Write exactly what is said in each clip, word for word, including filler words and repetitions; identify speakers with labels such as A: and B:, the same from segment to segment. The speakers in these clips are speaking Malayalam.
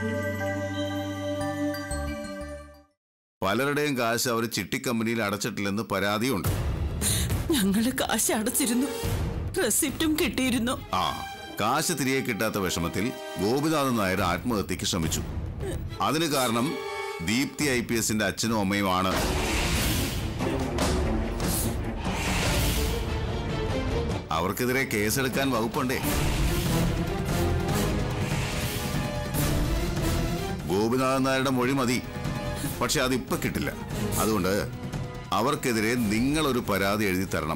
A: പലരുടെയും കാശ് അവർ ചിട്ടിക്കമ്പനിയിൽ അടച്ചിട്ടില്ലെന്ന് പരാതിയുണ്ട്.
B: ഞങ്ങള് കാശ് അടച്ചിരുന്നു, റെസിപ്റ്റും കിട്ടിയിരുന്നു.
A: ആ കാശ് തിരികെ കിട്ടാത്ത വിഷമത്തിൽ ഗോപിനാഥൻ നായർ ആത്മഹത്യക്ക് ശ്രമിച്ചു. അതിന് കാരണം ദീപ്തി ഐ പി എസിന്റെ അച്ഛനും അമ്മയുമാണ്. അവർക്കെതിരെ കേസെടുക്കാൻ വകുപ്പുണ്ടേ. ഗോപിനാഥൻ നായരുടെ മൊഴി മതി, പക്ഷെ അതിപ്പോ കിട്ടില്ല. അതുകൊണ്ട് അവർക്കെതിരെ നിങ്ങളൊരു പരാതി എഴുതി തരണം.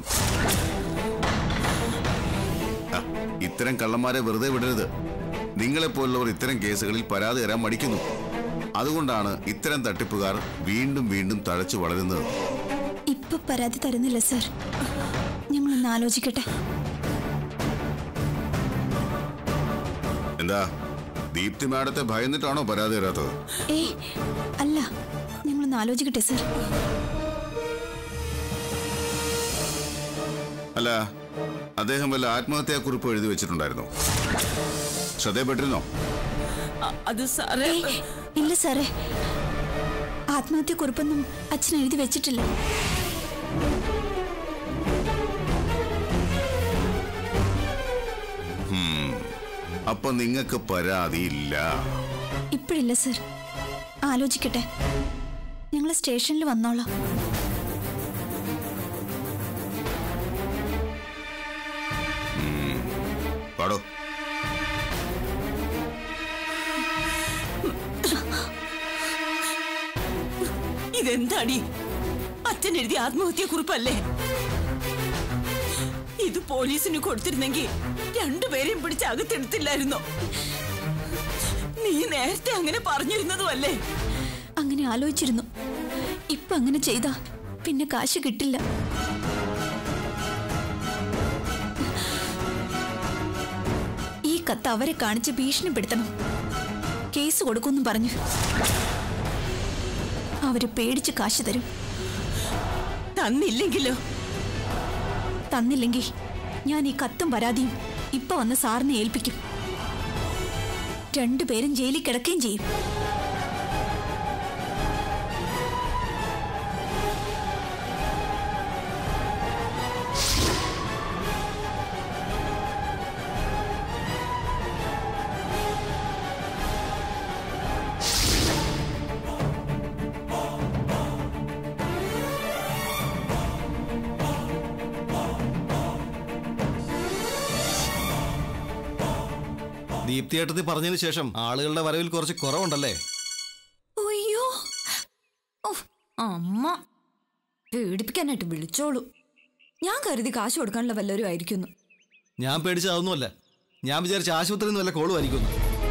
A: ഇത്തരം കള്ളന്മാരെ വെറുതെ വിടരുത്. നിങ്ങളെപ്പോലുള്ളവർ ഇത്തരം കേസുകളിൽ പരാതി തരാൻ മടിക്കുന്നു. അതുകൊണ്ടാണ് ഇത്തരം തട്ടിപ്പുകാർ വീണ്ടും വീണ്ടും തഴച്ചു വളരുന്നത്.
C: ഇപ്പൊ പരാതി തരുന്നില്ല സർ, ഞങ്ങളൊന്ന് ആലോചിക്കട്ടെ.
A: എന്താ ദീപ്തി മാഡത്തെ ഭയന്നിട്ടാണോ പരാതി തരാത്തത്?
C: ഏയ് അല്ല, ഞങ്ങളൊന്ന് ആലോചിക്കട്ടെ സർ.
A: അല്ല, അദ്ദേഹം വല്ല ആത്മഹത്യാ കുറിപ്പ് എഴുതി വെച്ചിട്ടുണ്ടായിരുന്നോ? ശ്രദ്ധയപ്പെട്ടിരുന്നോ?
B: അത് സാറേ,
C: ഇല്ല സാറേ, ആത്മഹത്യ കുറിപ്പൊന്നും അച്ഛൻ എഴുതി വെച്ചിട്ടില്ല.
A: അപ്പൊ നിങ്ങൾക്ക് പരാതിയില്ല?
C: ഇപ്പോഴില്ല സർ, ആലോചിക്കട്ടെ. ഞങ്ങൾ സ്റ്റേഷനിൽ വന്നോളാം.
A: പാടോ.
B: ഇതെന്താടി? അച്ഛൻ എഴുതിയ ആത്മഹത്യാ കുറിപ്പല്ലേ? ഇത് പോലീസിന് കൊടുത്തിരുന്നെങ്കിൽ രണ്ടുപേരെയും പിടിച്ച് അകത്തെടുത്തില്ലായിരുന്നോ? നീ നേരത്തെ അങ്ങനെ പറഞ്ഞിരുന്നതും അല്ലേ?
C: അങ്ങനെ ആലോചിച്ചിരുന്നു. ഇപ്പൊ അങ്ങനെ ചെയ്താ പിന്നെ കാശ് കിട്ടില്ല. ഈ കത്ത് അവരെ കാണിച്ച് ഭീഷണിപ്പെടുത്തണം. കേസ് കൊടുക്കുമെന്നും പറഞ്ഞു. അവര് പേടിച്ച് കാശ് തരും.
B: തന്നില്ലെങ്കിലോ?
C: തന്നില്ലെങ്കിൽ ഞാൻ ഈ കത്തും പരാതിയും ഇപ്പൊ വന്ന് സാറിനെ ഏൽപ്പിക്കും. രണ്ടുപേരും ജയിലിൽ കിടക്കുകയും ചെയ്യും.
D: ദീപ്തിയേട്ടത്തി പറഞ്ഞതിന് ശേഷം ആളുകളുടെ വരവിൽ കുറച്ച് കുറവുണ്ടല്ലേ?
E: അയ്യോ, അമ്മ പേടിപ്പിക്കാനായിട്ട് വിളിച്ചോളൂ. ഞാൻ കരുതി കാശ് കൊടുക്കാനുള്ള വല്ലവരും ആയിരിക്കുന്നു.
D: ഞാൻ പേടിച്ചതൊന്നുമല്ല. ഞാൻ വിചാരിച്ച ആശുപത്രിയിൽ നിന്ന് വല്ല കോളും ആയിരിക്കുന്നു.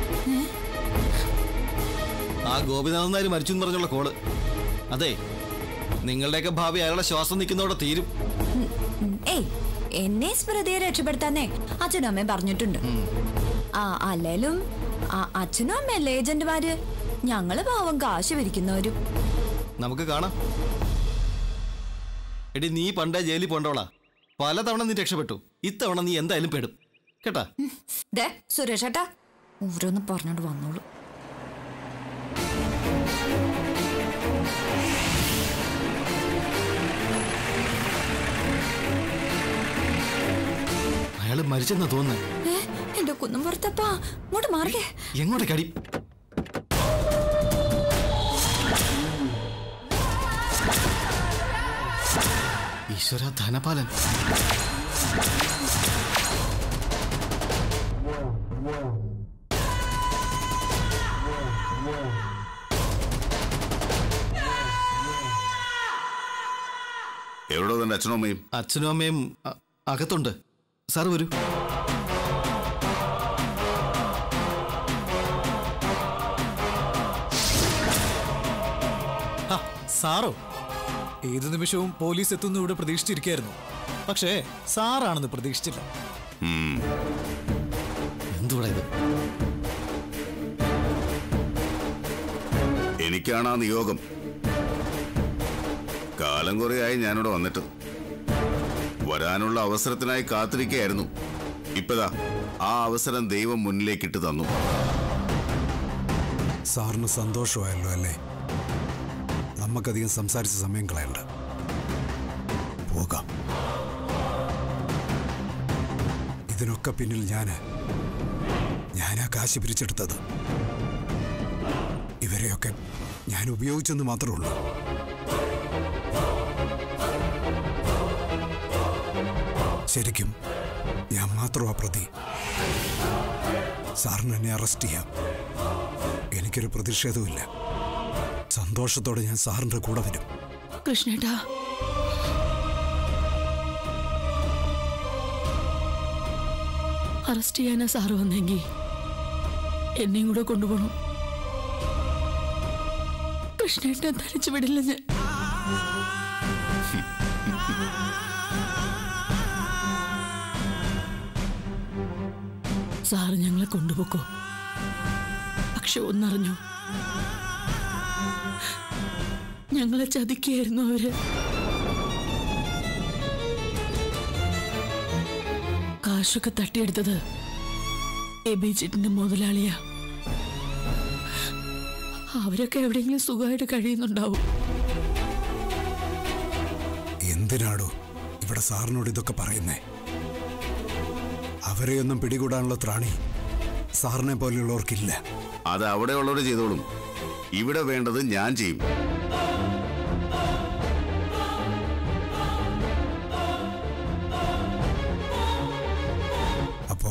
D: ആ ഗോപിനാഥൻ നായർ മരിച്ചു എന്ന് പറഞ്ഞുള്ള കോള്. അതെ, നിങ്ങളുടെയൊക്കെ ഭാവി അയാളുടെ ശ്വാസം നിൽക്കുന്നതോടെ തീരും.
E: ഏയ്, എന്നെ സ്മൃതിയെ രക്ഷപ്പെടുത്താന്നേ അച്ഛനും അമ്മയും പറഞ്ഞിട്ടുണ്ട്. ആ അല്ലേലും ആ അച്ഛനും അമ്മയല്ലേ ഏജന്റുമാര്. ഞങ്ങള് പാവം കാശ് വിരിക്കുന്നവരും.
D: നമുക്ക് കാണാം. എടി, നീ പണ്ടേ ജയിലിൽ പോണ്ടോളാ. പലതവണ നീ രക്ഷപ്പെട്ടു. ഇത്തവണ നീ എന്തായാലും പെടും കേട്ടാ.
E: ദേ സുരേഷ് ഏട്ടാ, ഓരോന്ന് പറഞ്ഞോണ്ട് വന്നോളൂ.
D: അയാള് മരിച്ചെന്നാ തോന്നുന്നത്.
E: എന്റെ കുന്നും പുറത്തപ്പാ, ഇങ്ങോട്ട് മാറിക്കേ.
D: എങ്ങോട്ടേ കടി? ഈശ്വര, ധനപാലൻ.
A: എവിടോ തന്റെ അച്ഛനും അമ്മയും?
D: അച്ഛനും അമ്മയും അകത്തുണ്ട്. സാർ വരൂ.
F: സാറോ? ഏത് നിമിഷവും പോലീസ് എത്തുന്നു ഇവിടെ പ്രതീക്ഷിച്ചിരിക്കായിരുന്നു. പക്ഷേ സാറാണെന്ന് പ്രതീക്ഷിച്ചില്ല.
D: എന്തുവാ ഇത്?
A: എനിക്കാണ് ആ നിയോഗം. കാലം കുറയായി ഞാനിവിടെ വന്നിട്ട്. വരാനുള്ള അവസരത്തിനായി കാത്തിരിക്കുകയായിരുന്നു. ഇപ്പതാ ആ അവസരം ദൈവം മുന്നിലേക്കിട്ട് തന്നു.
G: സാറിന് സന്തോഷമായല്ലോ അല്ലേ? നമുക്കധികം സംസാരിച്ച സമയം കളയണ്ട, പോകാം. ഇതിനൊക്കെ പിന്നിൽ ഞാന് ഞാനാ കാശ് പിരിച്ചെടുത്തത്. ഇവരെയൊക്കെ ഞാൻ ഉപയോഗിച്ചെന്ന് മാത്രമേ ഉള്ളൂ. ശരിക്കും ഞാൻ മാത്രമാ പ്രതി. സാറിന് എന്നെ അറസ്റ്റ് ചെയ്യാം, എനിക്കൊരു പ്രതിഷേധവുമില്ല. സന്തോഷത്തോടെ ഞാൻ സാറിന്റെ കൂടെ വരും.
B: കൃഷ്ണേട്ടാ, അറസ്റ്റ് ചെയ്യാനാ സാറ് വന്നെങ്കിൽ എന്നെയും കൂടെ കൊണ്ടുപോകണം. കൃഷ്ണേട്ടനെ ധരിച്ചു വിടില്ല ഞാൻ. സാറ് ഞങ്ങളെ കൊണ്ടുപോക്കോ. പക്ഷെ ഒന്നറിഞ്ഞു, ഞങ്ങളെ ചതിക്കായിരുന്നു അവര്. കാശൊക്കെ തട്ടിയെടുത്തത് എബി ചിറ്റിന്റെ മുതലാളിയാ. അവരൊക്കെ എവിടെയെങ്കിലും സുഖമായിട്ട് കഴിയുന്നുണ്ടാവും.
G: എന്തിനാടോ ഇവിടെ സാറിനോട് ഇതൊക്കെ പറയുന്നേ? അവരെയൊന്നും പിടികൂടാനുള്ള ത്രാണി സാറിനെ പോലെയുള്ളവർക്കില്ല.
A: അത് അവിടെയുള്ളവർ ചെയ്തോളും. ഇവിടെ വേണ്ടത് ഞാൻ ചെയ്യും.
G: അപ്പോ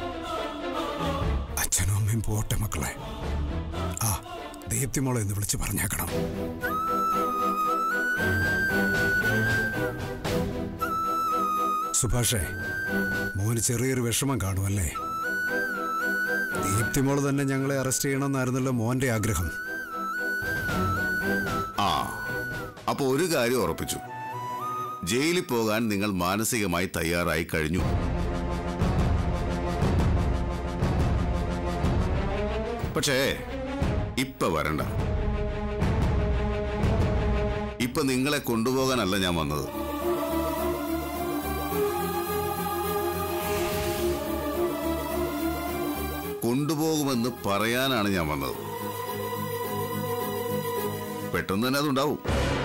G: അച്ഛനും അമ്മയും പോട്ടെ മക്കളെ. ആ ദീപ്തിമോളെ എന്ന് വിളിച്ച് പറഞ്ഞേക്കണം. സുഭാഷേ, മോന് ചെറിയൊരു വിഷമം കാണുമല്ലേ? ദീപ്തിമോള് തന്നെ ഞങ്ങളെ അറസ്റ്റ് ചെയ്യണമെന്നായിരുന്നല്ലോ മോന്റെ ആഗ്രഹം.
A: ആ, അപ്പൊ ഒരു കാര്യം ഉറപ്പിച്ചു, ജയിലിൽ പോകാൻ നിങ്ങൾ മാനസികമായി തയ്യാറായി കഴിഞ്ഞു. പക്ഷേ ഇപ്പൊ വരണ്ട. ഇപ്പൊ നിങ്ങളെ കൊണ്ടുപോകാനല്ല ഞാൻ വന്നത്. കൊണ്ടുപോകുമെന്ന് പറയാനാണ് ഞാൻ വന്നത്. പെട്ടെന്ന് തന്നെ അതുണ്ടാവും.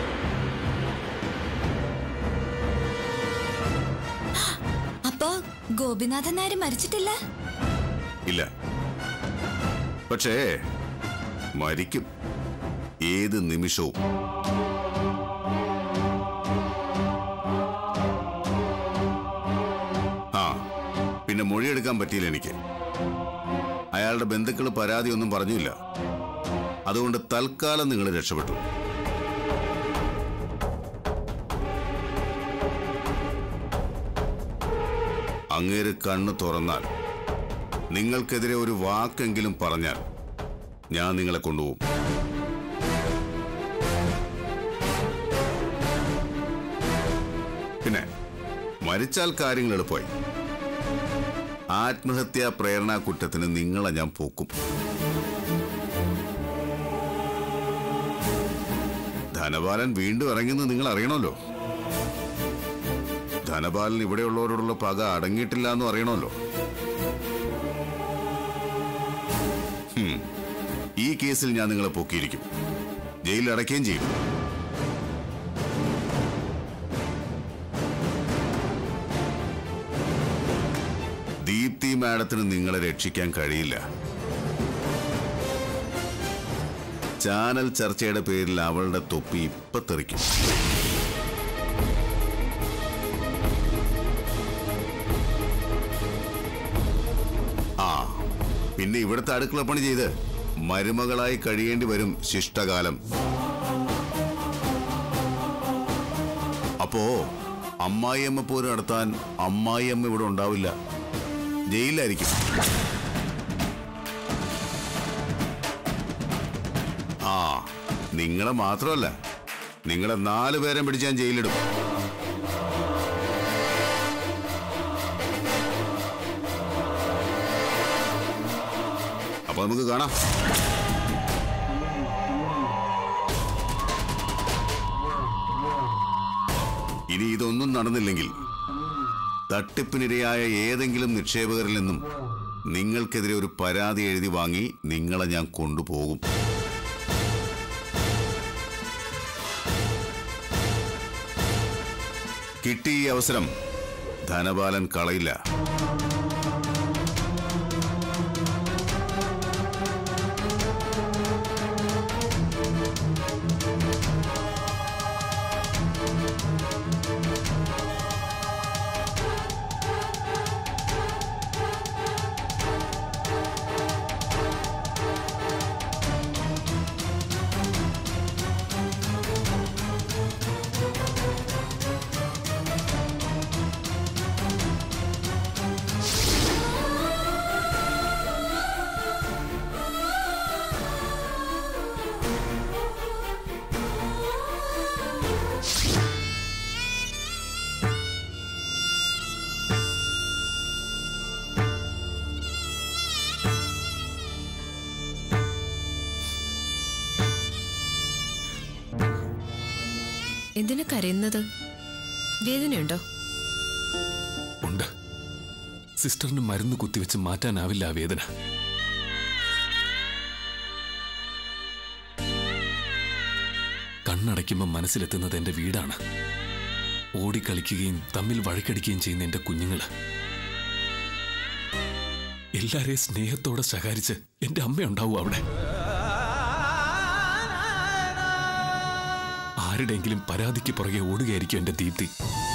E: അപ്പോ ഗോപിനാഥൻ നായർ മരിച്ചിട്ടില്ല?
A: ഇല്ല, പക്ഷേ മരിക്കും ഏത് നിമിഷവും. ആ, പിന്നെ മൊഴിയെടുക്കാൻ പറ്റിയില്ല എനിക്ക്. അയാളുടെ ബന്ധുക്കൾ പരാതിയൊന്നും പറഞ്ഞില്ല. അതുകൊണ്ട് തൽക്കാലം നിങ്ങൾ രക്ഷപ്പെട്ടു. അങ്ങേര് കണ്ണു തുറന്നാൽ, നിങ്ങൾക്കെതിരെ ഒരു വാക്കെങ്കിലും പറഞ്ഞാൽ ഞാൻ നിങ്ങളെ കൊണ്ടുപോകും. പിന്നെ മരിച്ചാൽ കാര്യങ്ങൾ എളുപ്പമായി. ആത്മഹത്യാ പ്രേരണാ കുറ്റത്തിന് നിങ്ങളെ ഞാൻ പോക്കും. ധനപാലൻ വീണ്ടും ഇറങ്ങുന്നത് നിങ്ങൾ അറിയണമല്ലോ. ധനപാലൻ ഇവിടെയുള്ളവരോടുള്ള പക അടങ്ങിയിട്ടില്ല എന്നും അറിയണമല്ലോ. ഈ കേസിൽ ഞാൻ നിങ്ങളെ പൊക്കിയിരിക്കും, ജയിലിൽ അടയ്ക്കുകയും ചെയ്യും. ദീപ്തി മാഡത്തിന് നിങ്ങളെ രക്ഷിക്കാൻ കഴിയില്ല. ചാനൽ ചർച്ചയുടെ പേരിൽ അവളുടെ തൊപ്പി ഇപ്പൊ തെറിക്കും. ആ, പിന്നെ ഇവിടുത്തെ അടുക്കള പണി ചെയ്ത് മരുമകളായി കഴിയേണ്ടി വരും ശിഷ്ടകാലം. അപ്പോ അമ്മായിയമ്മ പോരും നടത്താൻ അമ്മായിയമ്മ ഇവിടെ ഉണ്ടാവില്ല, ജയിലിലായിരിക്കും. ആ, നിങ്ങളെ മാത്രമല്ല, നിങ്ങളെ നാലു പേരെ പിടിച്ച് ഞാൻ ജയിലിടും. അപ്പൊ നമുക്ക് കാണാം. ഇനി ഇതൊന്നും നടന്നില്ലെങ്കിൽ തട്ടിപ്പിനിരയായ ഏതെങ്കിലും നിക്ഷേപകരിൽ നിന്നും നിങ്ങൾക്കെതിരെ ഒരു പരാതി എഴുതി വാങ്ങി നിങ്ങളെ ഞാൻ കൊണ്ടുപോകും. കിട്ടിയ ഈ അവസരം ധനപാലൻ കളയില്ല.
H: എന്തിനാ കരയുന്നത്? വേദനയുണ്ടോ?
I: ഉണ്ട്. സിസ്റ്ററിന് മരുന്ന് കുത്തിവെച്ച് മാറ്റാനാവില്ല ആ വേദന. കണ്ണടയ്ക്കുമ്പോൾ മനസ്സിലെത്തുന്നത് എന്റെ വീടാണ്. ഓടിക്കളിക്കുകയും തമ്മിൽ വഴക്കടിക്കുകയും ചെയ്യുന്ന എന്റെ കുഞ്ഞുങ്ങള്. എല്ലാരെയും സ്നേഹത്തോടെ ശകാരിച്ച് എന്റെ അമ്മയുണ്ടാവും അവിടെ. ആരുടെയെങ്കിലും പരാതിക്ക് പുറകെ ഓടുകയായിരിക്കും എന്റെ ദീപ്തി.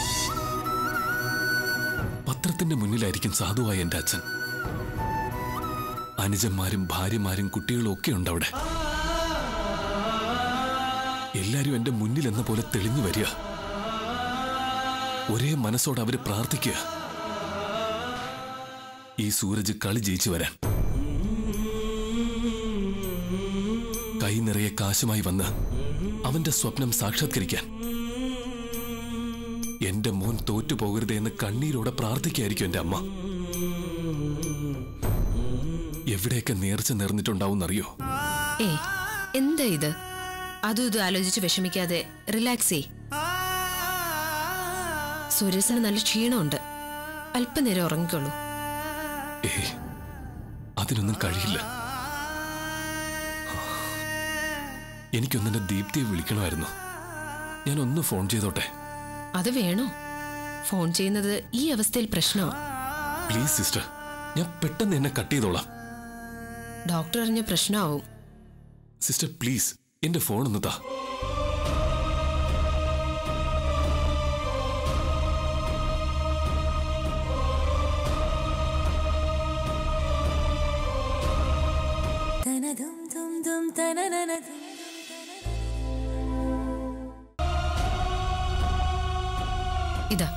I: പത്രത്തിന്റെ മുന്നിലായിരിക്കും സാധുവായ എന്റെ അച്ഛൻ. അനുജന്മാരും ഭാര്യമാരും കുട്ടികളും ഒക്കെ ഉണ്ട് അവിടെ. എല്ലാരും എന്റെ മുന്നിൽ എന്ന പോലെ തെളിഞ്ഞു വരിക. ഒരേ മനസ്സോടെ അവര് പ്രാർത്ഥിക്കുക, ഈ സൂരജ് കളി ജയിച്ചു വരാൻ. കൈ നിറയെ കാശുമായി വന്ന് അവന്റെ സ്വപ്നം സാക്ഷാത്കരിക്കാൻ. എന്റെ മോൻ തോറ്റുപോകരുതേ എന്ന് കണ്ണീരോടെ പ്രാർത്ഥിക്കായിരിക്കും എന്റെ അമ്മ. എവിടെയൊക്കെ നേർച്ച നേർന്നിട്ടുണ്ടാവുന്നറിയോ?
H: ഏ എന്താ ഇത്? അതും ഇതും ആലോചിച്ച് വിഷമിക്കാതെ റിലാക്സ് ചെയ്. സുരേഷിന് നല്ല ക്ഷീണമുണ്ട്, അല്പനേരം ഉറങ്ങിക്കോളൂ.
I: ഏ അതിനൊന്നും കഴിയില്ല. എനിക്കൊന്നെ ദീപ്തിയെ വിളിക്കണമായിരുന്നു. ഞാൻ ഒന്ന് ഫോൺ ചെയ്തോട്ടെ?
H: അത് വേണോ? ഫോൺ ചെയ്യുന്നത് ഈ അവസ്ഥയിൽ പ്രശ്നമാ.
I: പ്ലീസ് സിസ്റ്റർ, ഞാൻ പെട്ടെന്ന് എന്നെ കട്ട് ചെയ്തോളാം.
H: ഡോക്ടർ അറിഞ്ഞ പ്രശ്നമാവും.
I: സിസ്റ്റർ പ്ലീസ് എന്റെ ഫോൺ ഒന്ന് താ.
H: ഇതാ.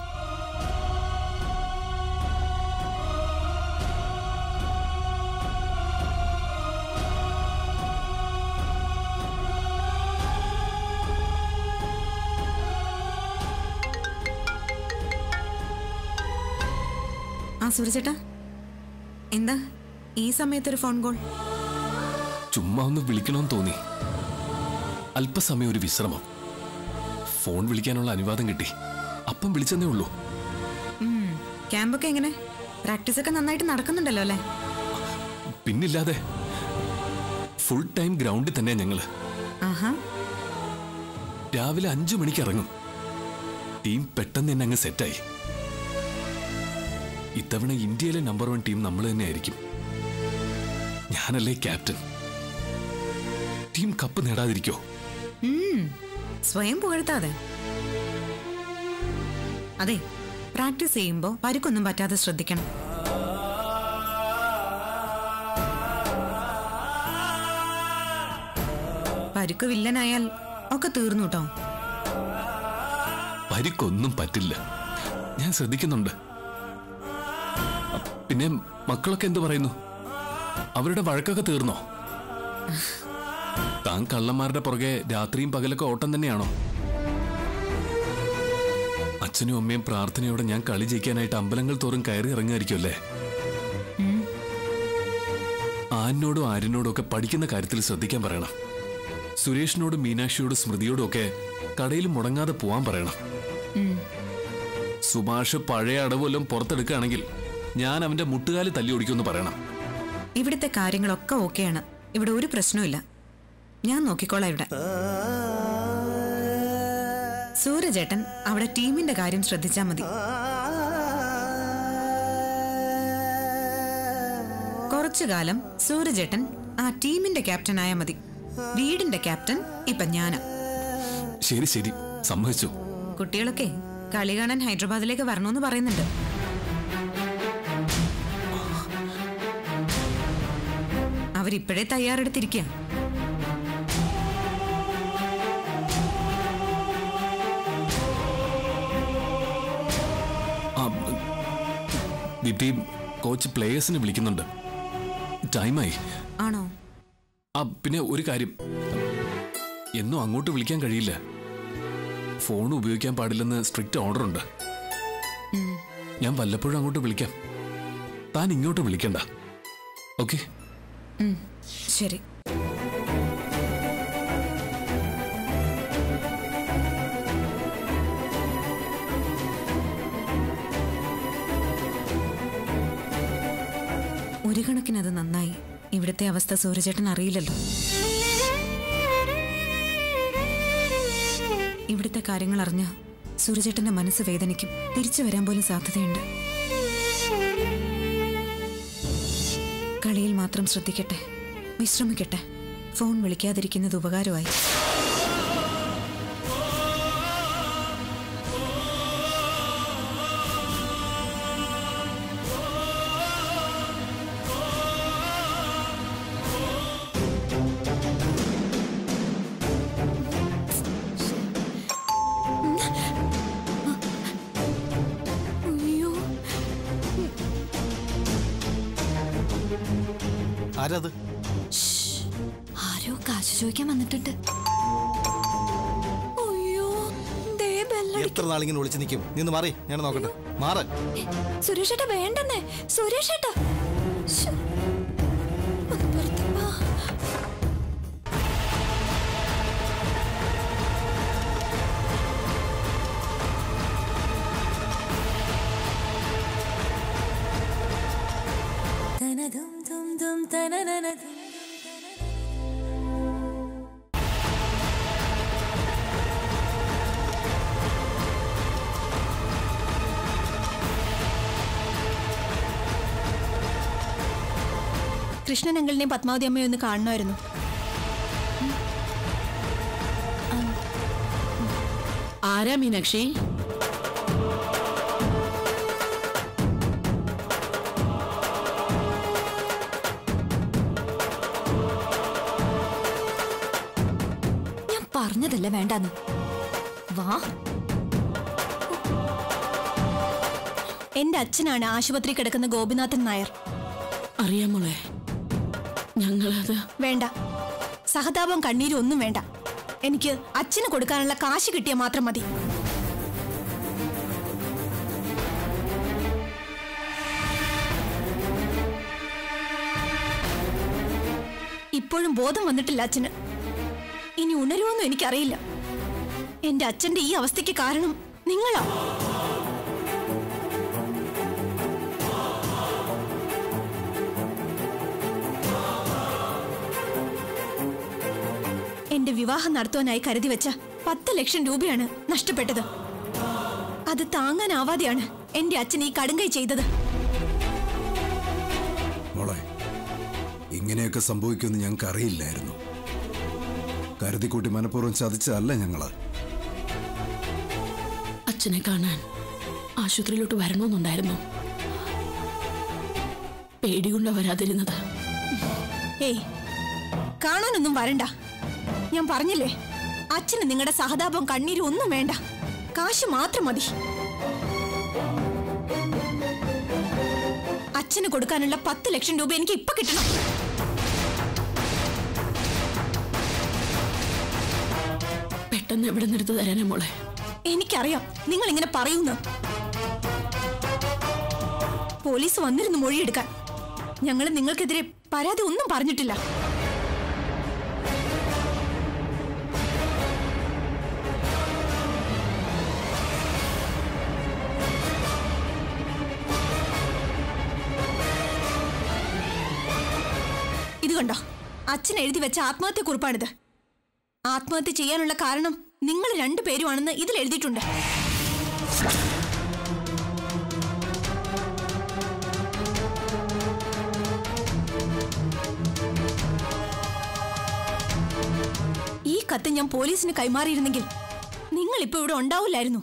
J: ആ സൂരജേട്ടാ, എന്താ ഈ സമയത്തൊരു ഫോൺ കോൾ?
I: ചുമ്മാ ഒന്ന് വിളിക്കണമെന്ന് തോന്നി. അല്പസമയം ഒരു വിശ്രമം. ഫോൺ വിളിക്കാനുള്ള അനുവാദം കിട്ടി, അപ്പം വിളിച്ചെന്നേ ഉള്ളൂ.
J: ക്യാമ്പൊക്കെ എങ്ങനെ? പ്രാക്ടീസ് ഒക്കെ നന്നായിട്ട് നടക്കുന്നുണ്ടല്ലോ അല്ലേ?
I: പിന്നില്ലാതെ. ഫുൾ ടൈം ഗ്രൗണ്ടിൽ തന്നെ ഞങ്ങള്. രാവിലെ അഞ്ചു മണിക്ക് ഇറങ്ങും. ടീം പെട്ടെന്ന് തന്നെ അങ്ങ് സെറ്റായി. ഇത്തവണ ഇന്ത്യയിലെ നമ്പർ വൺ ടീം നമ്മൾ തന്നെ ആയിരിക്കും. ഞാനല്ലേ ക്യാപ്റ്റൻ. Team cup നേടാതിരിക്കോ?
J: സ്വയം പുകഴ്ത്താതെ. അതെ, പ്രാക്ടീസ് ചെയ്യുമ്പോ പരിക്കൊന്നും പറ്റാതെ ശ്രദ്ധിക്കണം. പരിക്ക് വില്ലനായാൽ ഒക്കെ തീർന്നു കേട്ടോ.
I: പരിക്കൊന്നും പറ്റില്ല, ഞാൻ ശ്രദ്ധിക്കുന്നുണ്ട്. പിന്നെ മക്കളൊക്കെ എന്തു പറയുന്നു? അവരുടെ വഴക്കൊക്കെ തീർന്നോ? താൻ കള്ളന്മാരുടെ പുറകെ രാത്രിയും പകലൊക്കെ ഓട്ടം തന്നെയാണോ? അച്ഛനും അമ്മയും പ്രാർത്ഥനയോടെ ഞാൻ കളി ജയിക്കാനായിട്ട് അമ്പലങ്ങൾ തോറും കയറി ഇറങ്ങുമായിരിക്കുമല്ലേ? ആനോടും ആര്യനോടും ഒക്കെ പഠിക്കുന്ന കാര്യത്തിൽ ശ്രദ്ധിക്കാൻ പറയണം. സുരേഷിനോടും മീനാക്ഷിയോടും സ്മൃതിയോടും ഒക്കെ കടയിൽ മുടങ്ങാതെ പോവാൻ പറയണം. സുഭാഷ് പഴയ അടവെല്ലാം പുറത്തെടുക്കുകയാണെങ്കിൽ ഞാൻ അവന്റെ മുട്ടുകാല് തല്ലി ഓടിക്കുമെന്ന് പറയണം.
J: ഇവിടുത്തെ കാര്യങ്ങളൊക്കെ ഓക്കെയാണ്. ഇവിടെ ഒരു പ്രശ്നമില്ല. ഞാൻ നോക്കിക്കോളാം. ഇവിടെ സൂരജേട്ടൻ അവിടെ ടീമിന്റെ കാര്യം ശ്രദ്ധിച്ചാൽ മതി. കുറച്ചു കാലം സൂരജേട്ടൻ ആ ടീമിന്റെ ക്യാപ്റ്റൻ ആയാൽ മതി. വീടിന്റെ ക്യാപ്റ്റൻ ഇപ്പൊ ഞാനാ.
I: ശരി ശരി, സമ്മതിച്ചു.
J: കുട്ടികളൊക്കെ കളി കാണാൻ ഹൈദരാബാദിലേക്ക് വരണമെന്ന് പറയുന്നുണ്ട്. അവരിപ്പോഴേ തയ്യാറെടുത്തിരിക്കുക.
I: ദീപ്തി, കോച്ച് പ്ലേയേഴ്സിനെ വിളിക്കുന്നുണ്ട്. ടൈമായി.
J: ആണോ?
I: ആ പിന്നെ ഒരു കാര്യം, എന്നും അങ്ങോട്ട് വിളിക്കാൻ കഴിയില്ല. ഫോൺ ഉപയോഗിക്കാൻ പാടില്ലെന്ന് സ്ട്രിക്റ്റ് ഓർഡർ ഉണ്ട്. ഞാൻ വല്ലപ്പോഴും അങ്ങോട്ട് വിളിക്കാം. താൻ ഇങ്ങോട്ട് വിളിക്കണ്ട. ഓക്കെ?
J: ശരി. ഒരു കണക്കിനത് നന്നായി. ഇവിടുത്തെ അവസ്ഥ സൂര്യചേട്ടൻ അറിയില്ലല്ലോ. ഇവിടുത്തെ കാര്യങ്ങൾ അറിഞ്ഞ സൂര്യചേട്ടന്റെ മനസ്സ് വേദനിക്കും. തിരിച്ചു വരാൻ പോലും സാധ്യതയുണ്ട്. കളിയിൽ മാത്രം ശ്രദ്ധിക്കട്ടെ, വിശ്രമിക്കട്ടെ. ഫോൺ വിളിക്കാതിരിക്കുന്നത് ഉപകാരമായി.
D: ആരത്?
C: ആരോ കാശ് ചോദിക്കാൻ വന്നിട്ടുണ്ട്.
D: എത്ര നാളിങ്ങനെ വിളിച്ചു നിൽക്കും? നിന്ന് മാറി, ഞാൻ നോക്കട്ടെ. മാറ്.
C: സുരേഷ് ഏട്ടാ വേണ്ടെന്നേ. സുരേഷ് ഏട്ടാ കൃഷ്ണൻ അങ്കിളിനെയും പത്മാവതി അമ്മയും ഒന്ന് കാണണമായിരുന്നു.
B: ആരാ മീനാക്ഷി?
C: ഞാൻ പറഞ്ഞതല്ല വേണ്ടാന്ന്. വാ. എന്റെ അച്ഛനാണ് ആശുപത്രി കിടക്കുന്ന ഗോപിനാഥൻ നായർ.
B: അറിയാമോളെ, ഞങ്ങളത്
C: വേണ്ട. സഹതാപം കണ്ണീരും ഒന്നും വേണ്ട. എനിക്ക് അച്ഛന് കൊടുക്കാനുള്ള കാശ് കിട്ടിയാൽ മാത്രം മതി. ഇപ്പോഴും ബോധം വന്നിട്ടില്ല അച്ഛന്. ഇനി ഉണരുമെന്നും എനിക്കറിയില്ല. എന്റെ അച്ഛന്റെ ഈ അവസ്ഥയ്ക്ക് കാരണം നിങ്ങളാ. എന്റെ വിവാഹം നടത്തുവാനായി കരുതി വെച്ച പത്ത് ലക്ഷം രൂപയാണ് നഷ്ടപ്പെട്ടത്. അത് താങ്ങാനാവാതെയാണ് എന്റെ അച്ഛൻ ഈ കടുങ്കൈ ചെയ്തത്.
G: മോളെ, ഇങ്ങനെയൊക്കെ സംഭവിക്കുമെന്ന് ഞങ്ങൾക്ക് അറിയില്ലായിരുന്നു. കരുതിക്കൂട്ടി മനഃപൂർവ്വം ചതിച്ചതല്ല ഞങ്ങള്.
B: അച്ഛനെ കാണാൻ ആശുപത്രിയിലോട്ട് വരണമെന്നുണ്ടായിരുന്നു. പേടികൊണ്ട വരാതിരുന്നത്.
C: ഏയ്, കാണാനൊന്നും വരണ്ട. ഞാൻ പറഞ്ഞില്ലേ, അച്ഛന് നിങ്ങളുടെ സഹതാപം കണ്ണീരും ഒന്നും വേണ്ട. കാശ് മാത്രം മതി. അച്ഛന് കൊടുക്കാനുള്ള പത്ത് ലക്ഷം രൂപ എനിക്ക് ഇപ്പൊ കിട്ടണം.
B: പെട്ടെന്ന് എവിടെ നിന്നെടുത്ത് തരാനാ മോളെ?
C: എനിക്കറിയാം നിങ്ങൾ ഇങ്ങനെ പറയുന്നു. പോലീസ് വന്നിരുന്നു മൊഴിയെടുക്കാൻ. ഞങ്ങൾ നിങ്ങൾക്കെതിരെ പരാതി ഒന്നും പറഞ്ഞിട്ടില്ല. കണ്ടോ, അച്ഛൻ എഴുതി വെച്ച ആത്മഹത്യ കുറിപ്പാണിത്. ആത്മഹത്യ ചെയ്യാനുള്ള കാരണം നിങ്ങൾ രണ്ടുപേരുമാണെന്ന് ഇതിൽ എഴുതിയിട്ടുണ്ട്. ഈ കത്ത് ഞാൻ പോലീസിന് കൈമാറിയിരുന്നെങ്കിൽ നിങ്ങൾ ഇപ്പൊ ഇവിടെ ഉണ്ടാവില്ലായിരുന്നു.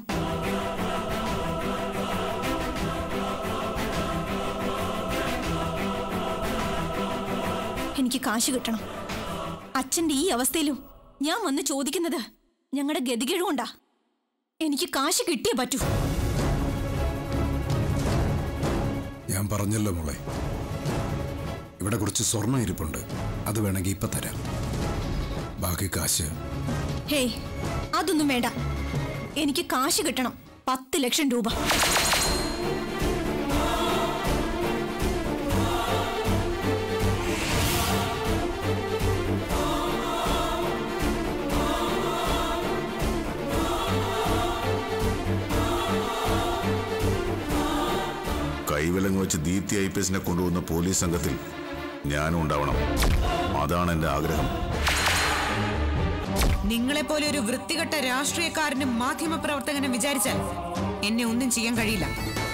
C: എനിക്ക് കാശ് കിട്ടണം. അച്ഛന്റെ ഈ അവസ്ഥയിലും ഞാൻ വന്ന് ചോദിക്കുന്നത് ഞങ്ങളുടെ ഗതികേടുകൊണ്ടാ. എനിക്ക് കാശ് കിട്ടിയേ പറ്റൂ.
G: ഞാൻ പറഞ്ഞല്ലോ മോളെ, ഇവിടെ കുറച്ച് സ്വർണ്ണം ഇരിപ്പുണ്ട്, അത് വേണമെങ്കിൽ ഇപ്പൊ തരാം. ബാക്കി കാശ്
C: ഹേയ്, അതൊന്നും വേണ്ട. എനിക്ക് കാശ് കിട്ടണം, പത്ത് ലക്ഷം രൂപ.
A: കൈവിലങ്ങ് വെച്ച് ദീപ്തി ഐ പി എസിനെ കൊണ്ടുവന്ന പോലീസ് സംഘത്തിൽ ഞാനും ഉണ്ടാവണം. അതാണ് എന്റെ ആഗ്രഹം.
J: നിങ്ങളെപ്പോലെ ഒരു വൃത്തികെട്ട രാഷ്ട്രീയക്കാരനും മാധ്യമ പ്രവർത്തകനും വിചാരിച്ചാൽ എന്നെ ഒന്നും ചെയ്യാൻ കഴിയില്ല.